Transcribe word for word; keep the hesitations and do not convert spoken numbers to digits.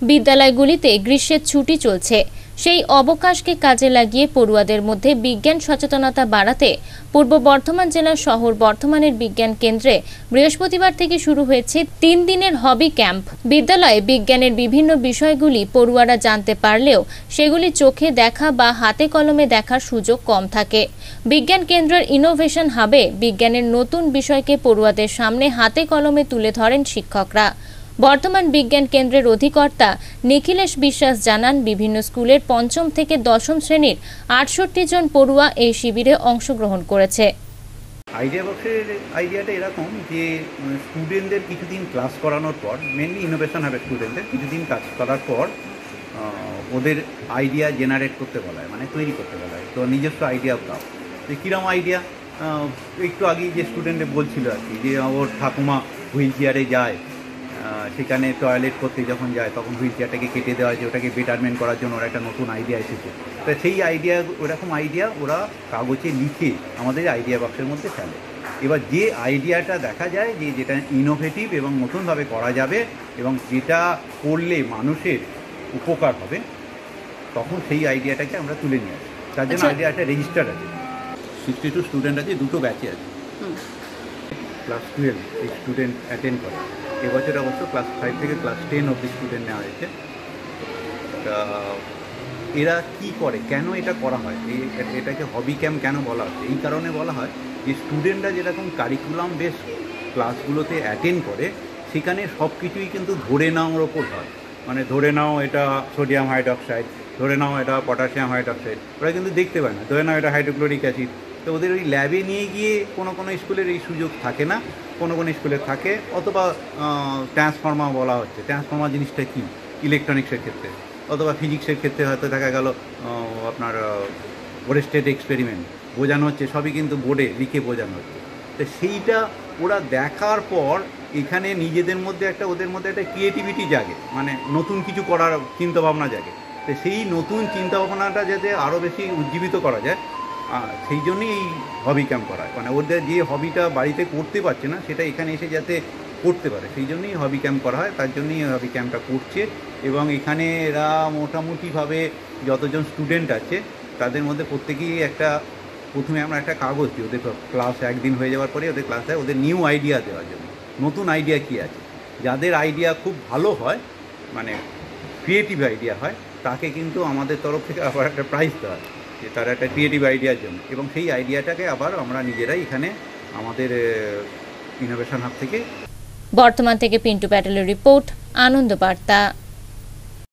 বিদ্যালয়গুলিতে গ্রীষ্মের ছুটি চলছে। সেই অবকাশকে কাজে লাগিয়ে পড়ুয়াদের মধ্যে বিজ্ঞান সচেতনতা বাড়াতে পূর্ব বর্ধমান জেলার শহর বর্ধমানের বিজ্ঞান কেন্দ্রে বৃহস্পতিবার থেকে শুরু হয়েছে তিন দিনের হবি ক্যাম্প। বিদ্যালয়ে বিজ্ঞানের বিভিন্ন বিষয়গুলি পড়ুয়ারা জানতে পারলেও সেগুলি চোখে দেখা বা হাতে কলমে দেখার সুযোগ কম থাকে। বিজ্ঞান কেন্দ্রের ইনোভেশন হাবে বিজ্ঞানের নতুন বিষয়কে পড়ুয়াদের সামনে হাতে কলমে তুলে ধরেন শিক্ষকরা। বর্তমান বিজ্ঞান কেন্দ্রের অধিকর্তা নিখিলেশ বিশ্বাস জানান, বিভিন্ন স্কুলের পঞ্চম থেকে দশম শ্রেণীর আটষট্টি জন পড়ুয়া এই শিবিরে অংশগ্রহণ করেছে। আইডিয়া বক্সের আইডিয়াটা এরকম যে স্টুডেন্টদের কিছুদিন ক্লাস করানোর পর, মেনলি ইনোভেশন হবে স্টুডেন্টদের কিছুদিন কাজ করার পর ওদের আইডিয়া জেনারেট করতে বলা হয়, মানে তৈরি করতে বলা হয়। তো নিজস্ব আইডিয়া দাও, যে কীরকম আইডিয়া। একটু আগেই যে স্টুডেন্টে বলছিল আর কি, যে ওর ঠাকুমা হুইল চেয়ারে যায়, সেখানে টয়লেট করতে যখন যায় তখন হুইল চেয়ারটাকে কেটে দেওয়া হয়েছে, ওটাকে বেটারমেন্ট করার জন্য ওরা একটা নতুন আইডিয়া এসেছে। তো সেই আইডিয়া, ওরকম আইডিয়া ওরা কাগজে লিখে আমাদের আইডিয়া বক্সের মধ্যে ফেলে। এবার যে আইডিয়াটা দেখা যায় যে যেটা ইনোভেটিভ এবং নতুনভাবে করা যাবে এবং যেটা করলে মানুষের উপকার হবে, তখন সেই আইডিয়াটাকে আমরা তুলে নিয়ে আসি। তার জন্য আইডিয়াটা রেজিস্টার আছে। সিক্সটি টু স্টুডেন্ট আছে, দুটো ব্যাচে আছে। ক্লাস টুয়েলভ এই স্টুডেন্ট অ্যাটেন্ড করে। এবছর অবশ্য ক্লাস ফাইভ থেকে ক্লাস টেন অবধি স্টুডেন্ট নেওয়া হয়েছে। তা এরা কি করে, কেন এটা করা হয়, এই এটাকে হবি ক্যাম্প কেন বলা হচ্ছে, এই কারণে বলা হয় যে স্টুডেন্টরা যেরকম কারিকুলাম বেস ক্লাসগুলোতে অ্যাটেন্ড করে, সেখানে সব কিছুই কিন্তু ধরে নেওয়ার ওপর হয়। মানে ধরে নাও এটা সোডিয়াম হাইড্রক্সাইড, ধরে নাও এটা পটাশিয়াম হাইড্রক্সাইড, ওরা কিন্তু দেখতে পায় না। ধরে নাও এটা হাইড্রোক্লোরিক অ্যাসিড। তো ওদের ওই ল্যাবে নিয়ে গিয়ে কোনো কোনো স্কুলের এই সুযোগ থাকে না, কোনো কোনো স্কুলে থাকে। অথবা ট্রান্সফর্মার বলা হচ্ছে, ট্রান্সফর্মার জিনিসটা কী ইলেকট্রনিক্সের ক্ষেত্রে, অথবা ফিজিক্সের ক্ষেত্রে হয়তো দেখা গেল আপনার ওরেস্টেড এক্সপেরিমেন্ট বোঝানো হচ্ছে, সবই কিন্তু বোর্ডে লিখে বোঝানো হচ্ছে। তো সেইটা ওরা দেখার পর এখানে নিজেদের মধ্যে একটা, ওদের মধ্যে একটা ক্রিয়েটিভিটি জাগে, মানে নতুন কিছু করার চিন্তাভাবনা জাগে। তো সেই নতুন চিন্তাভাবনাটা যাতে আরও বেশি উজ্জীবিত করা যায়, সেই জন্যই এই হবি ক্যাম্প করা হয়। মানে ওদের যে হবিটা বাড়িতে করতে পারছে না, সেটা এখানে এসে যাতে করতে পারে, সেই জন্যই হবি ক্যাম্প করা হয়। তার জন্যই হবি ক্যাম্পটা করছে। এবং এখানে এরা মোটামুটিভাবে যতজন স্টুডেন্ট আছে তাদের মধ্যে প্রত্যেকেই একটা, প্রথমে আমরা একটা কাগজ দিই ওদের ক্লাস একদিন হয়ে যাওয়ার পরে, ওদের ক্লাসে ওদের নিউ আইডিয়া দেওয়ার জন্য, নতুন আইডিয়া কী আছে। যাদের আইডিয়া খুব ভালো হয়, মানে ক্রিয়েটিভ আইডিয়া হয়, তাকে কিন্তু আমাদের তরফ থেকে আবার একটা প্রাইজ দেওয়া হয়, যে তার একটা ক্রিয়েটিভ আইডিয়ার জন্য। এবং সেই আইডিয়াটাকে আবার আমরা নিজেরাই এখানে আমাদের ইনোভেশন হাব থেকে। বর্তমান থেকে পিন্টু প্যাটেলের রিপোর্ট, আনন্দ বার্তা।